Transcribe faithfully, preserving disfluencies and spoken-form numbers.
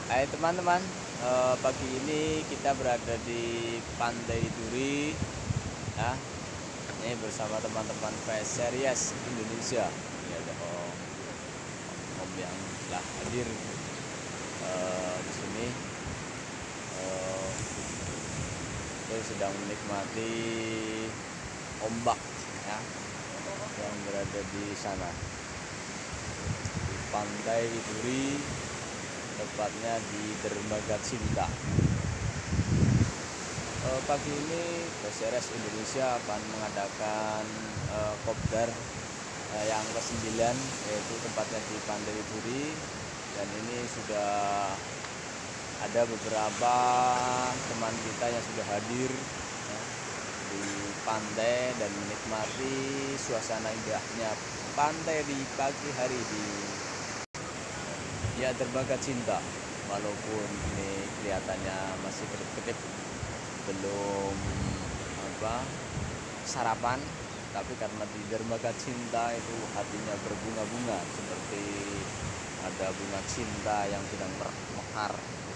Hai teman-teman, eh, pagi ini kita berada di Pantai Duri, ya. Ini bersama teman-teman Fast Series Indonesia. Ini ada om, om yang telah hadir eh, di sini. Eh, Kita sedang menikmati ombak, ya, yang berada di sana di Pantai Duri, tepatnya di Dermaga Cinta. Uh, pagi ini P S R S Indonesia akan mengadakan uh, kopdar uh, yang kesembilan, yaitu tempatnya di Pantai Duri, dan ini sudah ada beberapa teman kita yang sudah hadir, ya, di pantai dan menikmati suasana indahnya pantai di pagi hari di ya Dermaga Cinta. Walaupun ini kelihatannya masih kedip-kedip, belum apa sarapan, tapi karena di Dermaga Cinta itu hatinya berbunga-bunga, seperti ada bunga cinta yang sedang mekar